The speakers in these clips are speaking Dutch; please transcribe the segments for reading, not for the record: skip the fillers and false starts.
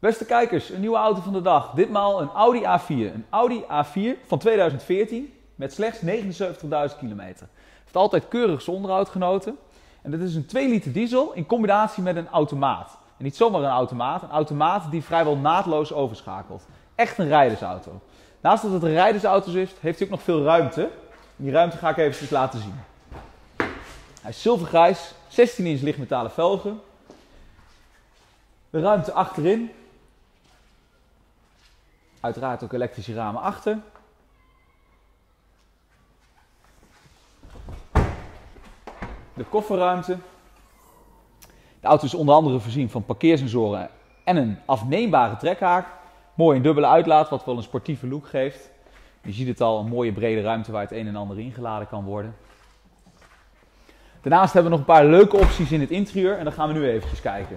Beste kijkers, een nieuwe auto van de dag. Ditmaal een Audi A4. Een Audi A4 van 2014 met slechts 79.000 kilometer. Heeft altijd keurig zijn onderhoud genoten. En dit is een 2 liter diesel in combinatie met een automaat. En niet zomaar een automaat die vrijwel naadloos overschakelt. Echt een rijdersauto. Naast dat het een rijdersauto is, heeft hij ook nog veel ruimte. En die ruimte ga ik eventjes laten zien. Hij is zilvergrijs, 16 inch lichtmetalen velgen. De ruimte achterin. Uiteraard ook elektrische ramen achter. De kofferruimte. De auto is onder andere voorzien van parkeersensoren en een afneembare trekhaak. Mooi een dubbele uitlaat, wat wel een sportieve look geeft. Je ziet het al, een mooie brede ruimte waar het een en ander ingeladen kan worden. Daarnaast hebben we nog een paar leuke opties in het interieur en daar gaan we nu eventjes kijken.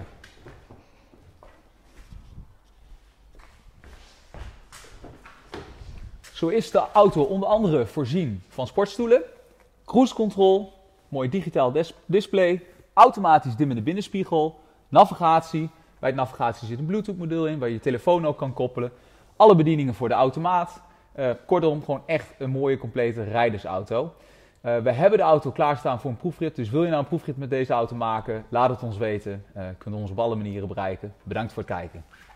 Zo is de auto onder andere voorzien van sportstoelen, cruise control, mooi digitaal display, automatisch dimmende binnenspiegel, navigatie. Bij het navigatie zit een Bluetooth module in waar je je telefoon ook kan koppelen. Alle bedieningen voor de automaat. Kortom, gewoon echt een mooie complete rijdersauto. We hebben de auto klaarstaan voor een proefrit, dus wil je nou een proefrit met deze auto maken, laat het ons weten. Kunnen we ons op alle manieren bereiken. Bedankt voor het kijken.